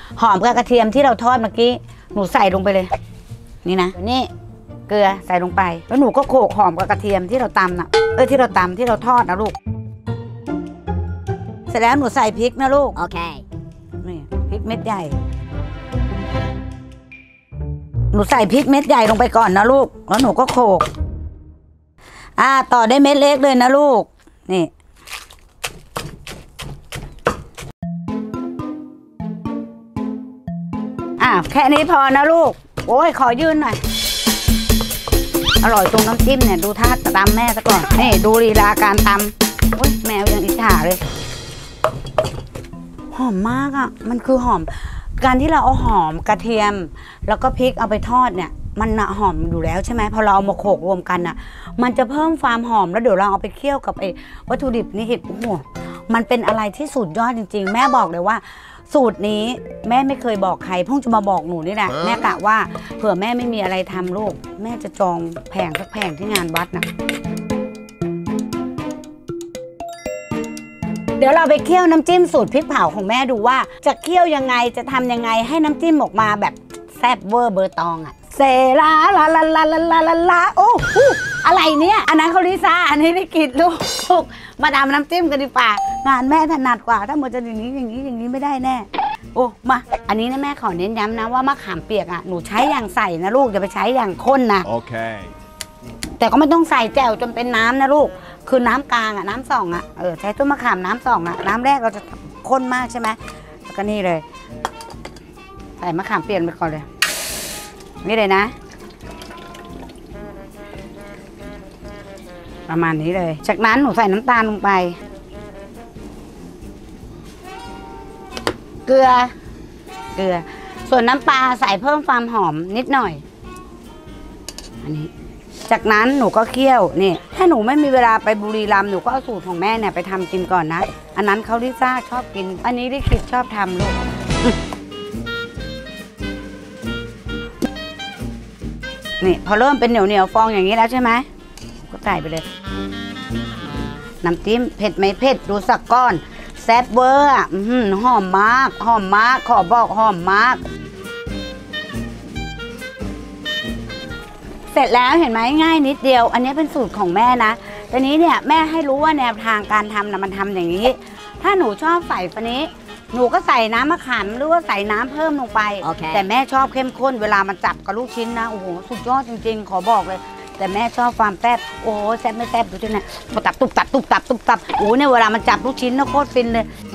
หอมกับกระเทียมที่เราทอดเมื่อกี้หนูใส่ลงไปเลยนี่นะนี่เกลือใส่ลงไปแล้วหนูก็โขลกหอมกับกระเทียมที่เราตำน่ะที่เราตำที่เราทอดนะลูกเสร็จแล้วหนูใส่พริกนะลูกโอเคนี่พริกเม็ดใหญ่หนูใส่พริกเม็ดใหญ่ลงไปก่อนนะลูกแล้วหนูก็โขลกต่อได้เม็ดเล็กเลยนะลูกนี่แค่นี้พอนะลูกโอ้ยขอยืนหน่อยอร่อยตรงน้ำจิ้มเนี่ยดูท่าตำแม่ซะก่อนนี่ดูลีลาการตำโอ้ยแมวยังอิจฉาเลยหอมมากอ่ะมันคือหอมการที่เราเอาหอมกระเทียมแล้วก็พริกเอาไปทอดเนี่ยมันหอมอยู่แล้วใช่ไหมพอเราเอามาโขลกรวมกันอ่ะมันจะเพิ่มความหอมแล้วเดี๋ยวเราเอาไปเคี่ยวกับวัตถุดิบนี่อีกโอ้โหมันเป็นอะไรที่สุดยอดจริงๆแม่บอกเลยว่าสูตรนี้แม่ไม่เคยบอกใครเพิ่งจะมาบอกหนูนี่แหละแม่กะว่าเผื่อแม่ไม่มีอะไรทำลูกแม่จะจองแผงสักแผงที่งานวัดนะเดี๋ยวเราไปเคี่ยวน้ำจิ้มสูตรพริกเผาของแม่ดูว่าจะเคี่ยวยังไงจะทำยังไงให้น้ำจิ้มออกมาแบบแซ่บเวอร์เบอร์ตองอะเซลาลาลาลาลาลาลาลาโอ้อะไรเนี่ยอันนั้นเขาลิซ่าอันนี้ได้กินลูกมาทำน้ำจิ้มกันดีกว่างานแม่ถนัดกว่าถ้ามันจะอย่างนี้ไม่ได้แน่โอ้มาอันนี้นะแม่ขอเน้นย้ำนะว่ามะขามเปียกหนูใช้อย่างใส่นะลูกอย่าไปใช้อย่างข้นนะโอเคแต่ก็ไม่ต้องใส่แจ่วจนเป็นน้ำนะลูกคือน้ำกลางน้ำสองใช้ต้นมะขามน้ำสองน้ำแรกเราจะข้นมากใช่ไหมแล้วก็นี่เลยใส่มะขามเปียกไปก่อนเลยนี่เลยนะประมาณนี้เลยจากนั้นหนูใส่น้ำตาลลงไปเกลือส่วนน้ำปลาใส่เพิ่มความหอมนิดหน่อยอันนี้จากนั้นหนูก็เคี่ยวนี่ถ้าหนูไม่มีเวลาไปบุรีรัมย์หนูก็เอาสูตรของแม่เนี่ยไปทำกินก่อนนะอันนั้นเขาลิซ่าชอบกินอันนี้ลิคิดชอบทำลูกนี่พอเริ่มเป็นเหนียวฟองอย่างนี้แล้วใช่ไหมก็ใส่ไปเลยน้ำจิ้มเผ็ดไหมเผ็ดดูสักก้อนแซ่บเวอร์หอมมากขอบอกหอมมากเสร็จแล้วเห็นไหมง่ายนิดเดียวอันนี้เป็นสูตรของแม่นะตอนนี้เนี่ยแม่ให้รู้ว่าแนวทางการทำนะมันทำอย่างนี้ถ้าหนูชอบใส่ฟันนี้หนูก็ใส่น้ำมะขามหรือว่าใส่น้ำเพิ่มลงไป okay. แต่แม่ชอบเข้มข้นเวลามันจับกับลูกชิ้นนะโอ้โหสุดยอดจริงๆขอบอกเลยแต่แม่ชอบความแซ่บโอ้แซ่บไม่แซ่บดูสิเนี่ยตุบตับโอ้เนี่ยเวลามันจับลูกชิ้นนะโคตรฟินเลย